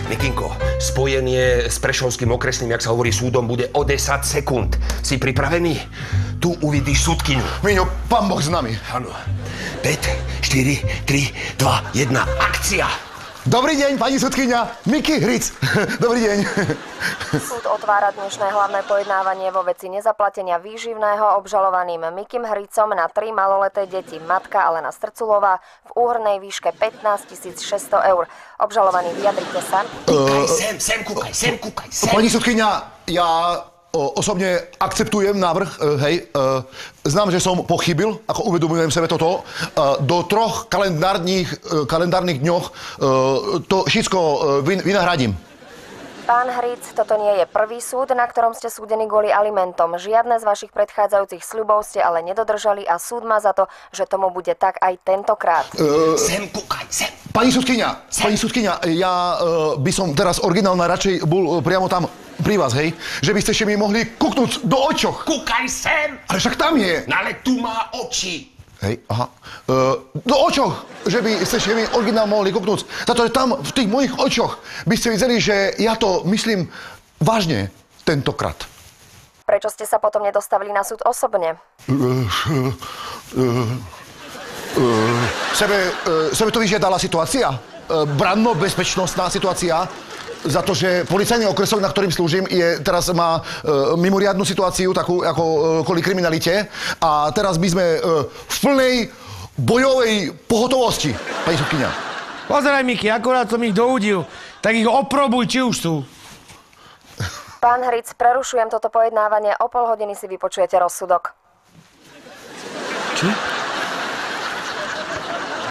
Mikinko, spojenie s Prešovským okresným, jak sa hovorí, súdom bude o 10 sekúnd. Si pripravený? Tu uvidíš súdkyňu. Miňo, pán Boh s nami. Áno. 5, 4, 3, 2, 1, akcia! Dobrý deň, pani súdkyňa. Miki Hric. Dobrý deň. Súd otvára dnešné hlavné pojednávanie vo veci nezaplatenia výživného obžalovaným Mikim Hricom na 3 maloleté deti. Matka Alena Strculová v úhrnej výške 15 600 eur. Obžalovaný, vyjadrite sa. Kúkaj sem. Pani súdkyňa, ja osobne akceptujem návrh, znám, že som pochybil, ako uvedomujem sebe toto, do 3 kalendárnych dňoch to všetko vynahradím. Pán Hric, toto nie je prvý súd, na ktorom ste súdení kvôli alimentom. Žiadne z vašich predchádzajúcich sľubov ste ale nedodržali a súd má za to, že tomu bude tak aj tentokrát. Sem, kúkaj, sem. Pani súdkyňa, ja by som teraz originálne radšej bol priamo tam pri vás, hej? Že by ste ešte mi mohli kúknúť do očoch. Kúkaj sem! Ale však tam je. No ale tu má oči. Hej, aha. Do očoch, že by ste ešte mi originál mohli kúknúť. Zato, že tam v tých mojich očoch by ste videli, že ja to myslím vážne tentokrát. Prečo ste sa potom nedostavili na súd osobne? Sebe to vyžiadala situácia. Branno-bezpečnostná situácia. Za to, že policajný okresok, na ktorým slúžim, má mimoriadnu situáciu, takú ako kvôli kriminalite. A teraz by sme v plnej bojovej pohotovosti, pani súdkyňa. Pozeraj, Miki, akurát som ich doudil. Tak ich oprobuj, či už sú. Pán Hric, prerušujem toto pojednávanie. O pol hodiny si vypočujete rozsudok. Či?